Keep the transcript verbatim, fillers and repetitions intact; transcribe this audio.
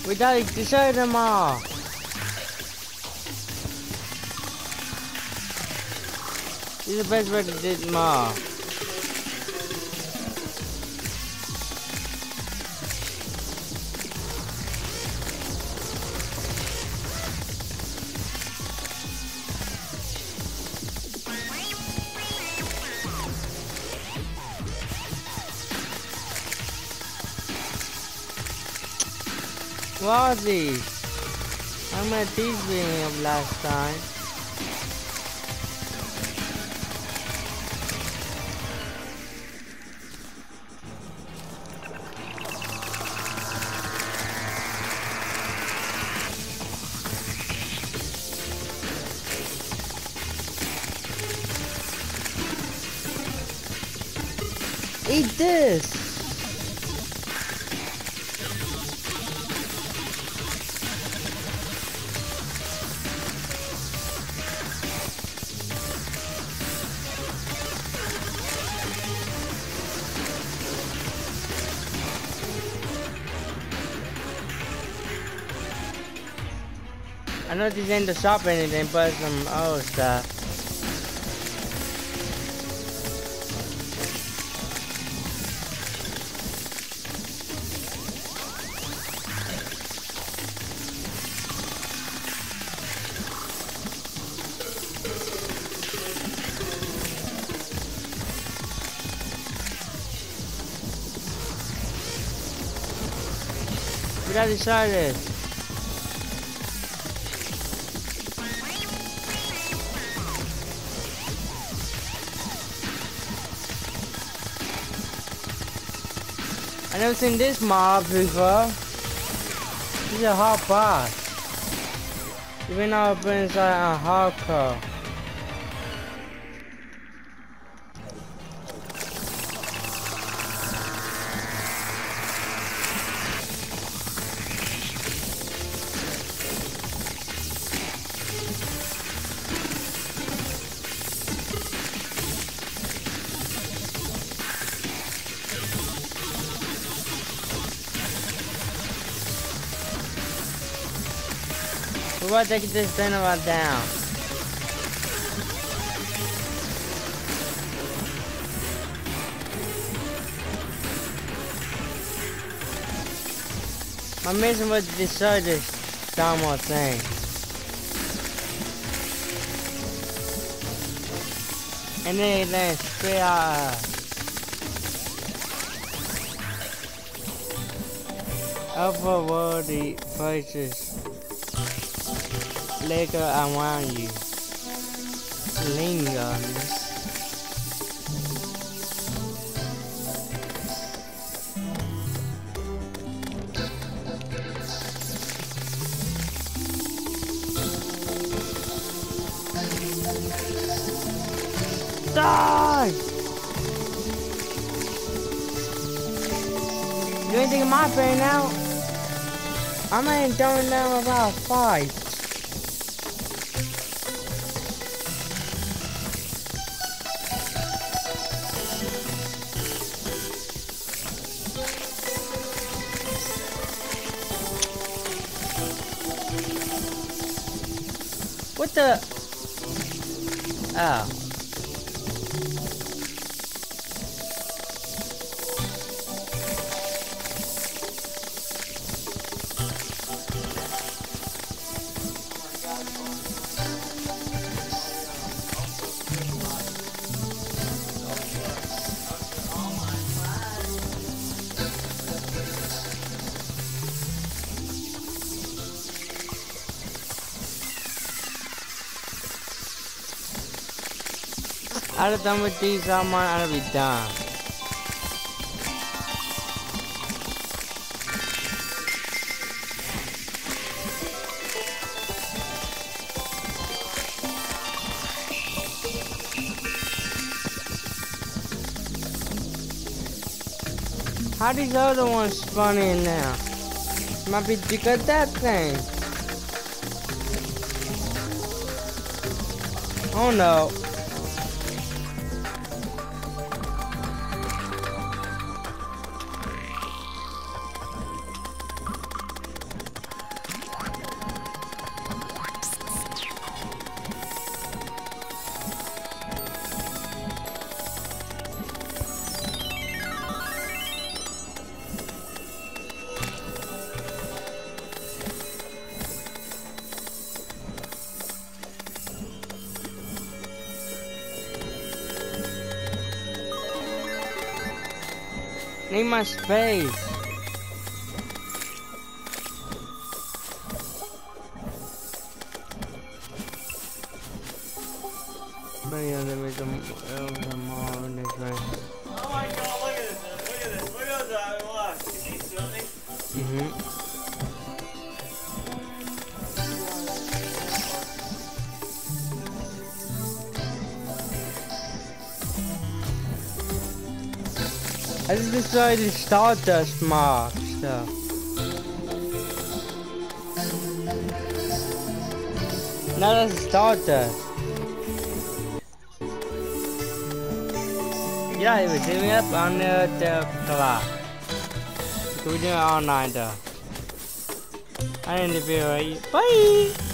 We gotta destroy them all. This is the best way to do them all. What are these? How many these being up last time? Eat this! I know this ain't the shop or anything, but some old stuff. We gotta destroy this. I never seen this mob before. This is a hard boss. Even though I've been inside a hardcore. We want to take this dynamite down. My mission was to destroy this dynamite thing. And then it lands straight out of otherworldly places. Later I want you. Linger on this. Die! You ain't taking my pain out? I'm ain't going down about five. What the? Oh. I'd have done with these on mine, I'd be done. How these other ones spawn in now? Might be because that thing. Oh no. Need my space. Maybe I'll make some more in this way. Oh my god, look at this, look at this, look at that, look. Is he swimming? Mm-hmm. I just decided to start dust mark stuff. Now let's start dust. Yeah, he was doing up on the, the clock. We're doing it all night though. I need to be right. Bye!